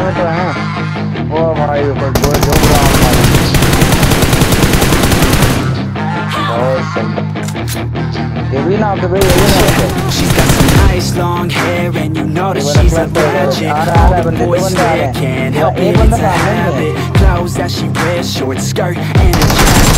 में तो है। वो भाई कोई जो ये भी ना भाई She's got some nice long hair and you know that she's a legend. All the boys stare, can't help it, it's a habit. Clothes that she wears, short skirt and a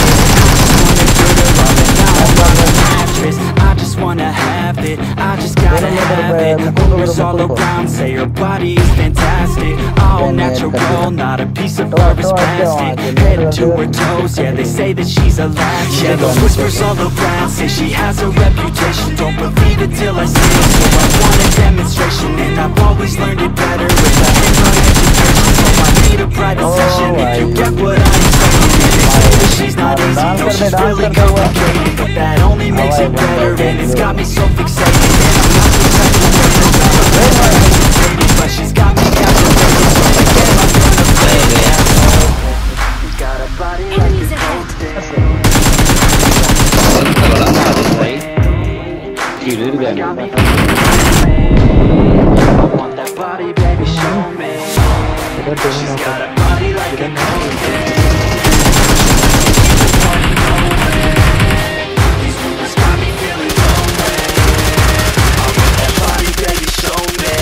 jacket. I just wanna get her on the mattress. I just wanna have it, I just gotta have it. Rumors all around say her body is fantastic. All natural, not a piece of fur is plastic. Head to her toes, yeah, they say that she's a latch. Yeah, those whispers all around say she has a reputation. Don't believe it till I see it, so I want a demonstration. And I've always learned it better with a hands-on education. So I need a private session if you get what I'm saying. They say that she's not easy, no, she's really complicated, but that only makes it better, and it's got me so fixated. And I'm not the type to wait until but she's got me captivated. So again, I'm gonna play it. She's got a body like a coaster. Got me. I want that body, baby, show me. She's got a body like a coaster. These rumors got me feeling lonely. I want that body, baby, show me.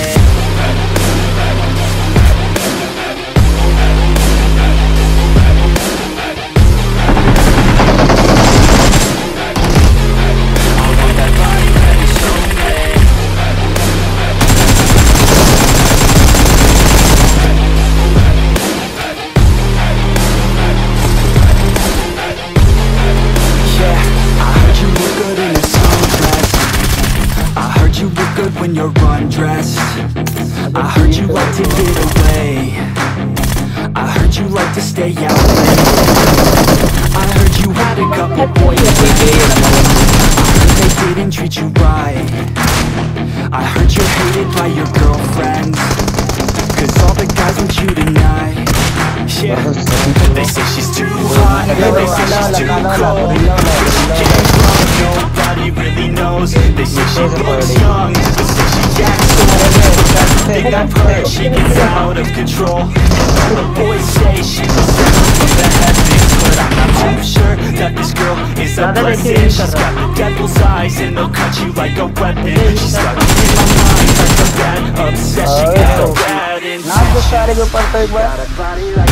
When you're undressed, I heard you like to get away. I heard you like to stay out late. I heard you had a couple boyfriends. I heard they didn't treat you right. I heard you're hated by your girlfriends, 'cause all the guys want you tonight. Yeah, they say she's too hot, they say she's too cold. She can't run, nobody really knows. They say she looks young, they say she acts old. But everything I've heard, she gets out of control. And all the boys say she's a sinner from the heavens, but I'm not too sure that this girl is a blessing. She's got the devil's eyes and they'll cut you like a weapon. She's stuck in my mind like a bad obsession. Got a bad intention. Got a body like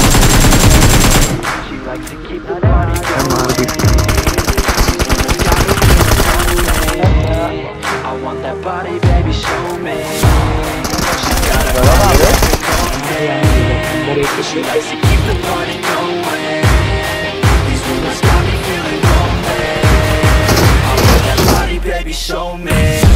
she likes to keep the body going. I want that body, baby, show me. She's got a body like a coaster. She likes to keep the party going. These rumors got me feeling lonely. I want that body, baby, show me.